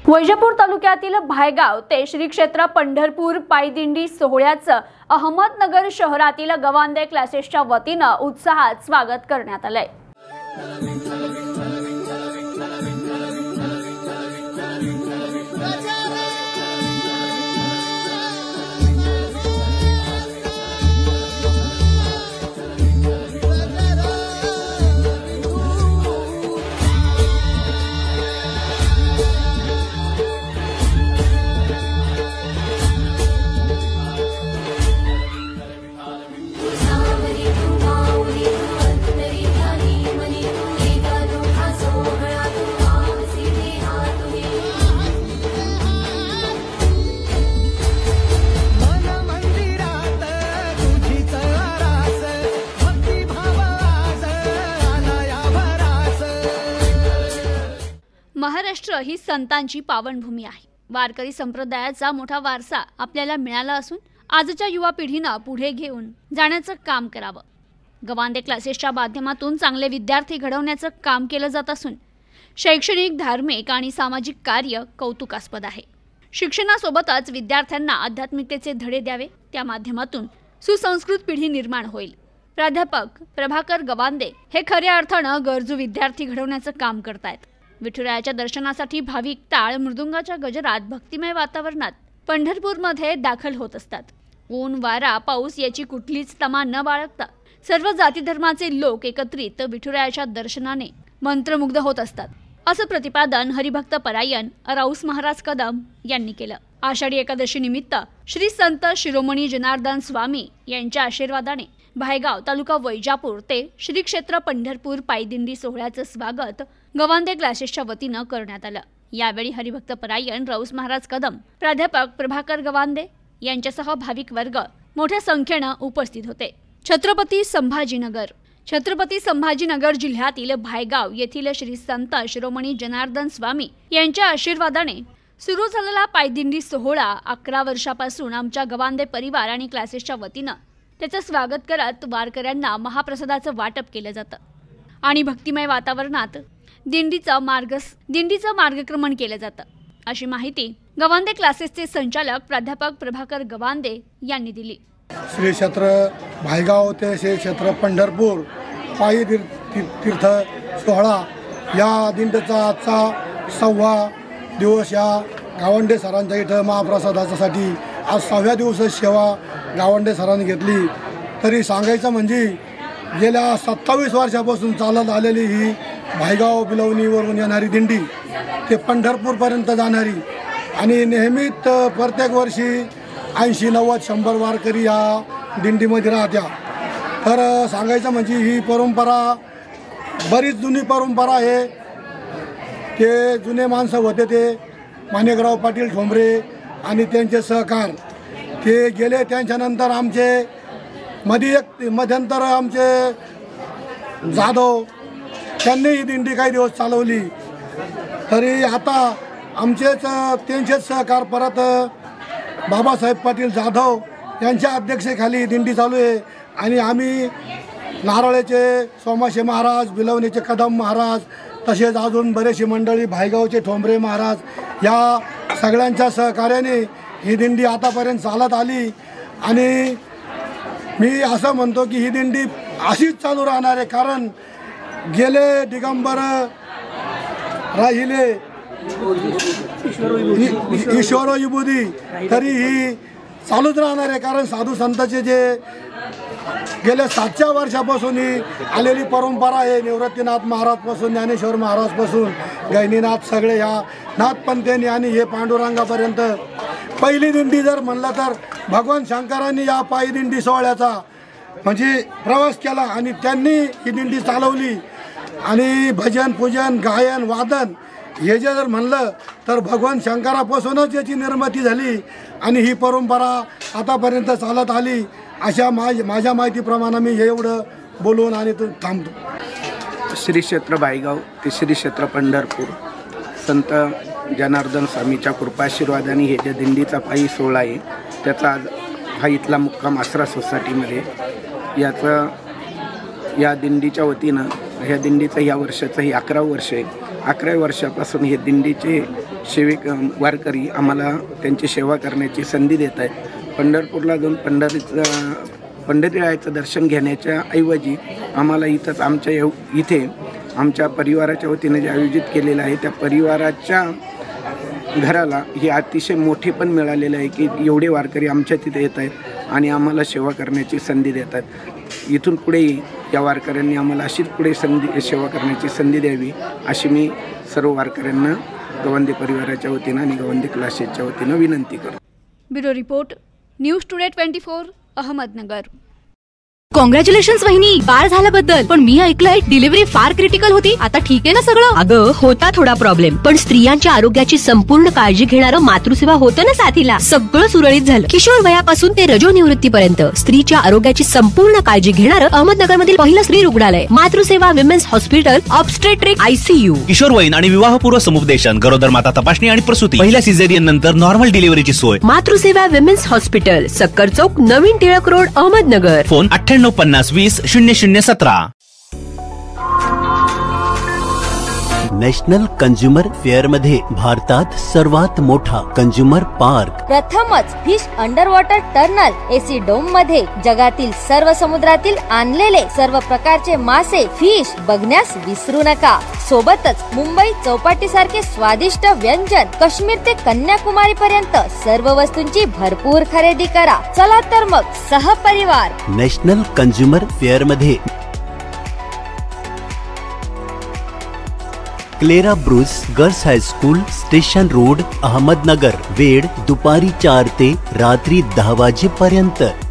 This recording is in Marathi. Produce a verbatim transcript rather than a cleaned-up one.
वैजापूर तालुक्यातील भायगाव ते श्री क्षेत्र पंढरपूर पायदिंडी सोहळ्याचं अहमदनगर शहरातील गवांदे क्लासेसच्या वतीनं उत्साहात स्वागत करण्यात आलंय। महाराष्ट्र ही संतांची पावनभूमी आहे। वारकरी संप्रदायाचा मोठा वारसा आपल्याला मिळाला असून आजच्या युवा पिढीने पुढे घेऊन जाण्याचं काम करावं। गवांदे क्लासेसच्या माध्यमातून चांगले विद्यार्थी घडवण्याचं काम केलं जात असून शैक्षणिक, धार्मिक आणि सामाजिक कार्य कौतुकास्पद आहे। शिक्षणासोबतच विद्यार्थ्यांना आध्यात्मिकतेचे धडे द्यावे, त्या माध्यमातून सुसंस्कृत पिढी निर्माण होईल। प्राध्यापक प्रभाकर गवांदे हे खऱ्या अर्थानं गरजू विद्यार्थी घडवण्याचं काम करतायत। विठुरायाच्या दर्शनासाठी भाविक टाळ मृदुंगाच्या गजरात भक्तिमय वातावरणात पंढरपूरमध्ये दाखल होत असतात। ऊन, वारा, पाऊस याची कुठलीच तमा न बाळगता सर्व जाती धर्माचे लोक एकत्रित विठुरायाच्या दर्शनाने मंत्रमुग्ध होत असतात, असं प्रतिपादन हरिभक्त परायण राऊस महाराज कदम यांनी केलं। आषाढी एकादशी निमित्त श्री संत शिरोमणी जनार्दन स्वामी यांच्या आशीर्वादाने भायगाव तालुका वैजापूर ते श्री क्षेत्र पंढरपूर पायदिंडी सोहळ्याचं स्वागत गवांदे क्लासेसच्या वतीनं करण्यात आलं। यावेळी हरिभक्त परायण राऊस महाराज कदम, प्राध्यापक प्रभाकर गवांदे यांच्यासह भाविक वर्ग मोठ्या संख्येनं उपस्थित होते। छत्रपती संभाजीनगर छत्रपती संभाजीनगर जिल्ह्यातील भायगाव येथील श्री संत शिरोमणी जनार्दन स्वामी यांच्या आशीर्वादाने सुरू झालेला पायदिंडी सोहळा अकरा वर्षापासून आमच्या गवांदे परिवार आणि क्लासेसच्या वतीनं त्याचं स्वागत करत वारकऱ्यांना महाप्रसादाचं वाटप केलं जातं आणि भक्तिमय वातावरणात दिंडीचं मार्ग दिंडीचं मार्गक्रमण केलं जातं, अशी माहिती गवांदे क्लासेसचे संचालक प्राध्यापक प्रभाकर गवांदे यांनी दिली। श्री क्षेत्र भायगाव ते श्री क्षेत्र पंढरपूर पायी तीर्थ सोहळा या दिंडीचा आजचा सहावा दिवस या गावंडे सरांच्या इथं महाप्रसादासाठी आज सहाव्या दिवस सेवा गावंडे सरांनी घेतली। तरी सांगायचं म्हणजे गेल्या सत्तावीस वर्षापासून चालत आलेली ही भायगाव बिलवणीवरून येणारी दिंडी ते पंढरपूरपर्यंत जाणारी आणि नेहमीच प्रत्येक वर्षी ऐंशी नव्वद शंभर वारकरी या दिंडीमध्ये राहत्या। तर सांगायचं म्हणजे ही परंपरा बरीच जुनी परंपरा आहे। ते जुने माणसं होते ते माणिकराव पाटील ठोंबरे आणि त्यांचे सहकार ते गेले। त्यांच्यानंतर आमचे मध्ये एक मध्यंतर आमचे जाधव त्यांनी ही दिंडी काही दिवस चालवली। तरी आता आमचेच त्यांचेच सहकार परत बाबासाहेब पाटील जाधव यांच्या अध्यक्षतेखाली ही दिंडी चालू आहे आणि आम्ही नारळेचे सोमाशे महाराज, बिलवणीचे कदम महाराज, तसेच अजून बरेचशी मंडळी, भायगावचे ठोंबरे महाराज या सगळ्यांच्या सहकार्याने ही दिंडी आतापर्यंत चालत आली आणि मी असं म्हणतो की ही दिंडी अशीच चालू राहणार आहे। कारण गेले दिगंबर राहिले ईश्वर विभूती तरी ही चालूच राहणार आहे। कारण साधू संतांचे जे गेल्या सातशे वर्षापासून ही आलेली परंपरा आहे। निवृत्तीनाथ महाराजपासून ज्ञानेश्वर महाराजपासून गैनीनाथ सगळे ह्या नाथपंथीयांनी आणि हे पांडुरंगापर्यंत पहिली दिंडी जर म्हणलं तर भगवान शंकरांनी या पायी दिंडी सोहळ्याचा म्हणजे प्रवास केला आणि त्यांनी ही दिंडी चालवली आणि भजन, पूजन, गायन, वादन हे जे जर म्हणलं तर भगवान शंकरापासूनच याची निर्मिती झाली आणि ही परंपरा आतापर्यंत चालत आली। अशा माझ माझ्या माहितीप्रमाणे मी हे एवढं बोलून आणि तो थांबतो। श्री क्षेत्र भायगाव ते श्री क्षेत्र पंढरपूर संत जनार्दन स्वामीच्या कृपाशीर्वादाने हे जे दिंडीचा पायी सोहळा आहे त्याचा आज हा इथला मुक्काम आसरा सोसायटीमध्ये याचं या दिंडीच्या वतीनं ह्या दिंडीचं या वर्षाचं ही अकरावं वर्ष आहे अकरा वर्षापासून हे दिंडीचे सेविक वारकरी आम्हाला त्यांची सेवा करण्याची संधी देत आहेत. पंढरपूरला जाऊन पंढरीचं पंढरीरायाचं दर्शन घेण्याच्या ऐवजी आम्हाला इथंच आमच्या येऊ इथे आमच्या परिवाराच्या वतीने जे आयोजित केलेलं आहे त्या परिवाराच्या घराला हे अतिशय मोठे पण मिळालेलं आहे की एवढे वारकरी आमच्या तिथे येत आहेत आणि आम्हाला सेवा करण्याची संधी देतात. इथून पुढेही या वारकऱ्यांनी आम्हाला अशीच पुढे संधी सेवा करण्याची संधी द्यावी अशी मी सर्व वारकऱ्यांना गवंदी परिवाराच्या वतीनं आणि गवंदी क्लासेसच्या वतीनं विनंती करतो. Bureau report, news today twenty four, Ahmednagar. Congratulations वहिनी, बाळ झाल्याबद्दल. पण मी ऐकलंय डिलिव्हरी फार क्रिटिकल होती. आता ठीक आहे ना सगळं? अगं होता थोडा प्रॉब्लेम, पण स्त्रियांच्या आरोग्याची संपूर्ण काळजी घेणारं मातृसेवा होतं ना साथीला. सगळं सुरळीत झालं. किशोर वयापासून ते रजोनिवृत्तीपर्यंत स्त्रीच्या आरोग्याची संपूर्ण काळजी घेणारं अहमदनगर मधील पहिलं स्त्री रुग्णालय Matruseva women's hospital, obstetric ICU. किशोरवयीन आणि विवाहपूर्व समुपदेशन, गरोदर माता तपासणी आणि प्रसूती, पहिल्या सिझेरियन नंतर नॉर्मल डिलिव्हरीची सोय. मातृसेवा विमेन्स हॉस्पिटल, सक्कर चौक, नवीन टिळक रोड, अहमदनगर. फोन अठ्ठ्याण्णव पन्नास वीस शून्य शून्य सतरा. नॅशनल कंझ्युमर फेअर मध्ये भारतात सर्वात मोठा कंझ्युमर पार्क. प्रथमच fish under water tunnel AC dome मध्ये जगातील सर्व समुद्रातील आणलेले सर्व प्रकारचे मासे, फिश बघण्यास विसरू नका. सोबतच मुंबई चौपाटी सारखे स्वादिष्ट व्यंजन, काश्मीर ते कन्याकुमारी पर्यंत सर्व वस्तूंची भरपूर खरेदी करा. चला तर मग सहपरिवार नॅशनल कंझ्युमर फेअर मध्ये Clara Bruce girls high school, station road, Ahmednagar. वेळ दुपारी चार ते रात्री दहा वाजेपर्यंत.